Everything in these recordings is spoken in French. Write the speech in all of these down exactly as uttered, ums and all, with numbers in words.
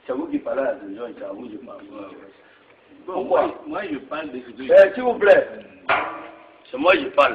C'est vous qui parlez à des gens, c'est à vous que je parle. Bon, Pourquoi moi, je parle de ce que eh, s'il vous plaît, c'est moi qui parle.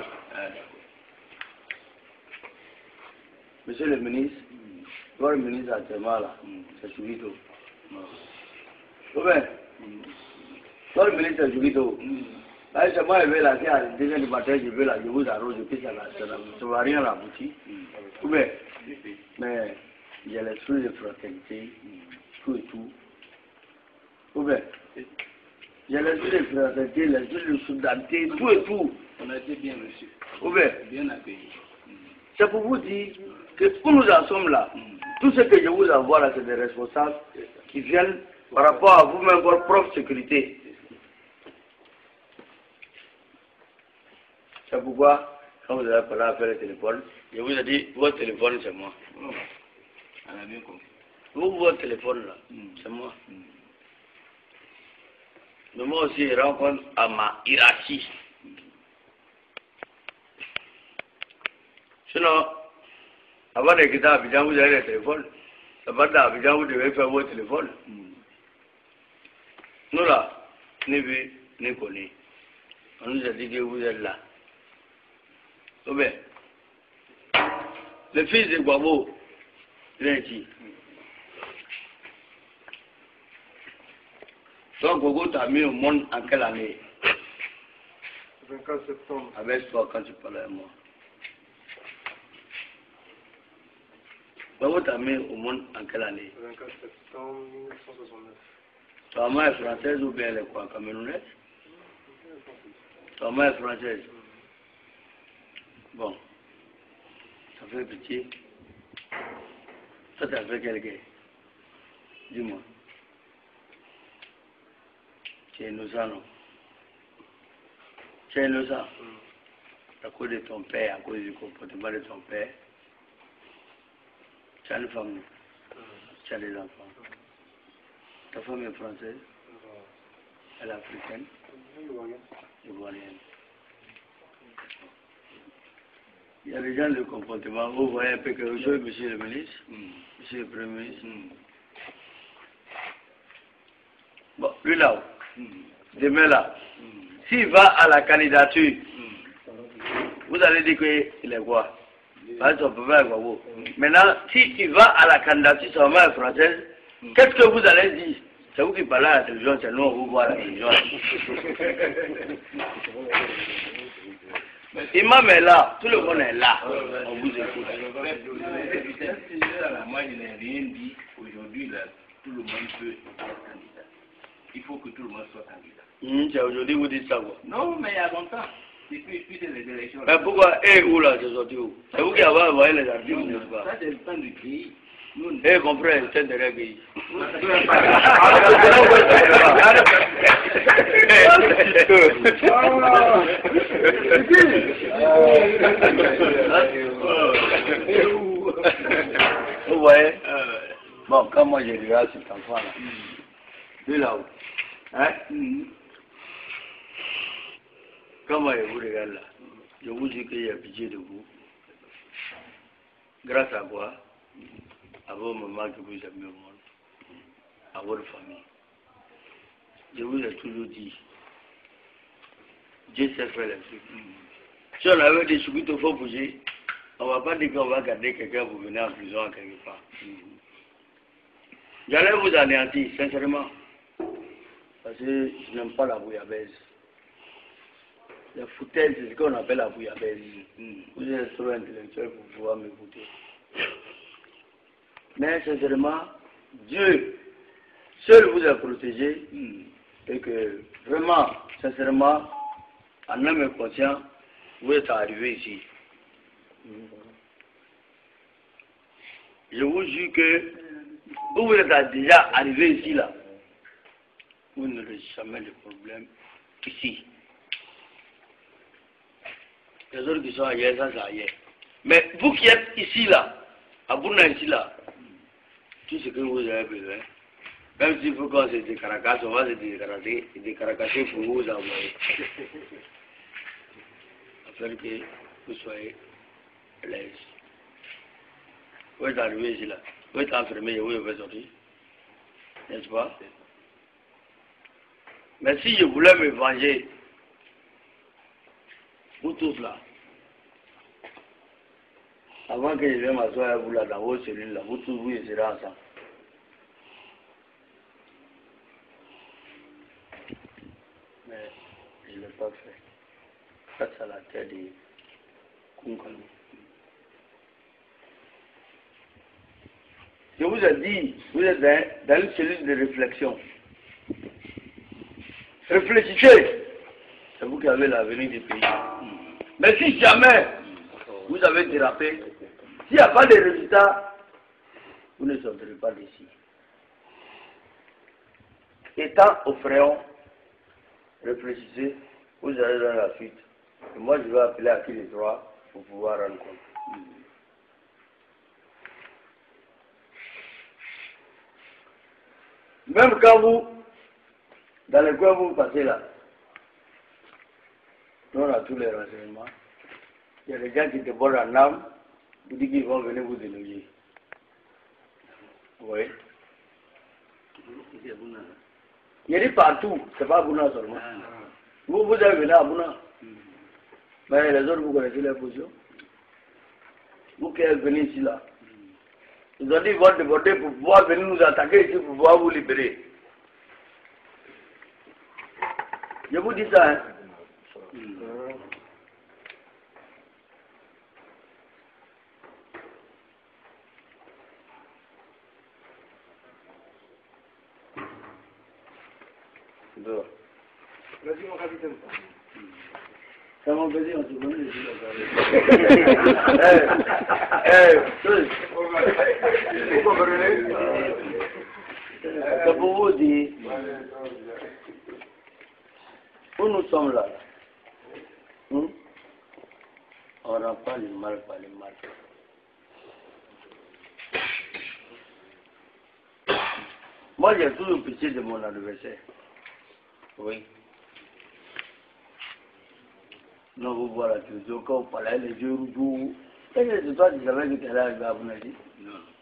Monsieur le ministre, votre ministre actuellement là, c'est Jougito. Vous voyez, votre ministre c'est Jougito. Là, c'est moi qui vais là, à deux heures du matin, je vais là, je vous arrose, je pisse à la ça ne va rien aboutir. Vous voyez, mais il y a l'esprit de fraternité, tout et tout. Vous voyez, il y a l'esprit de fraternité, l'esprit de solidarité, tout et tout. On a été bien reçu. Vous voyez, bien accueilli. C'est pour vous dire que où nous en sommes là, tout ce que je vous envoie là, c'est des responsables qui viennent par rapport à vous-même, votre propre sécurité. C'est pourquoi, quand vous avez parlé à faire le téléphone, je vous ai dit, votre téléphone c'est moi. Oh. On a bien compris. Vous, votre téléphone là, mm. c'est moi. Mm. Mais moi aussi, je rencontre à ma hiérarchie. Sinon, avant de quitter Abidjan, vous avez le téléphone. Avant d'Abidjan, vous devez faire votre téléphone. Mm. Nous là, ni vu, ni connu. On nous a dit que vous êtes là. Oh bien, le fils de Guabo, il est ici. Toi, Gogo t'a mis au monde en quelle année? vingt-quatre septembre. Avec toi, quand tu parlais à moi. Gogo t'a mis au monde en quelle année? vingt-quatre septembre mille neuf cent soixante-neuf. Ta mère est française ou bien elle est quoi? Camerounaise? Ta mère est française. Bon, ça fait pitié. Ça t'a fait quel gars? Dis-moi. Tu es innocent, non? Tu es innocent? Mm. À cause de ton père, à cause du comportement de ton père. Tu as une femme, mm. Tu as des enfants. Mm. Ta femme est française? Mm. Elle est africaine? Mm. Ivoirienne. Il y a des gens de comportement. Vous voyez un peu quelque chose, monsieur le ministre, mm. monsieur le premier ministre. Mm. Bon, lui là, mm. demain là, mm. s'il va à la candidature, mm. vous allez dire qu'il est quoi? Par exemple, son papa est quoi? Maintenant, s'il va à la candidature, sa maman est française, mm. qu'est-ce que vous allez dire? C'est vous qui parlez à la télévision, c'est nous, on vous voit à la télévision. Imam est là, tout le monde est là. On vous écoute. Moi, je n'ai rien dit. Aujourd'hui, là, tout le monde peut être candidat. Il faut que tout le monde soit candidat. Mmh, c'est aujourd'hui vous dites ça quoi? Non, mais il y a longtemps. Depuis, depuis les élections. Mais pourquoi? Et où là, c'est sorti où? C'est vous qui avez envoyé les articles, n'est-ce pas? Ça, c'est le temps du pays. Eh, mon frère, c'est de règles. Vous voyez? Bon, quand moi je regarde cet enfant-là, lui là-haut, hein? Quand moi je vous regarde là, je vous dis qu'il y a pitié de vous. Grâce à quoi? À vos mamans que vous avez mis au monde, à votre famille. Je vous ai toujours dit, Dieu sait faire les trucs. Si on avait des soucis il faut bouger, on ne va pas dire qu'on va garder quelqu'un pour venir en prison à quelque part. J'allais vous anéantir, sincèrement, parce que je n'aime pas la bouillabaisse. La foutaise, c'est ce qu'on appelle la bouillabaisse. Vous êtes trop intellectuel pour pouvoir m'écouter. Mais sincèrement, Dieu seul vous a protégé et que vraiment, sincèrement, en âme et conscience, vous êtes arrivé ici. Je vous jure que vous êtes déjà arrivé ici là. Vous n'aurez jamais de problème ici. Les autres qui sont ailleurs, ça c'est ailleurs. Mais vous qui êtes ici là, à Bourna ici là, tout ce que vous avez besoin, même s'il faut qu'on se décaracasse, on va se décaracaser, décaracaser pour vous envoyer. Afin que vous soyez à l'aise. Vous êtes arrivé ici là, vous êtes enfermé et vous pouvez sortir. N'est-ce pas? Mais si je voulais me venger, vous tous là, avant que je vienne m'asseoir à vous là, dans vos cellules là, vous tous vous y serez ensemble. Mais je ne l'ai pas fait. Ça, c'est la tête de Kunkalo. Je vous ai dit, vous êtes dans, dans une cellule de réflexion. Réfléchissez. C'est vous qui avez l'avenir du pays. Mais si jamais vous avez dérapé, s'il n'y a pas de résultat, vous ne sortirez pas d'ici. Étant au fréon, réfléchissez, vous allez dans la suite. Et moi, je vais appeler à qui les droits pour pouvoir rendre compte. Même quand vous, dans les coins vous passez là, on a tous les renseignements. Il y a des gens qui débordent en âme, vous dites qu'ils vont venir vous déloger. Oui. Il y a des partout, c'est pas Bouna seulement. Vous, vous avez venu à Bouna. Mais les autres, vous connaissez les positions. Vous qui êtes venus ici là. Ils ont dit qu'ils vont déborder pour pouvoir venir nous attaquer ici, pour pouvoir vous libérer. Je vous dis ça, hein. Dehors. Vas-y, mon capitaine. C'est mon plaisir, on se connaît ici. Eh, eh, vous comprenez? C'est pour vous dire, où nous sommes là, hmm? On ne rend pas le mal par le mal. Moi, j'ai toujours pitié de mon adversaire. Oui. Non, vous voilà, tu dis, quand on parlait, les yeux rouges. Est-ce que c'est toi qui savais que tu allais arriver à Bounadi? Non.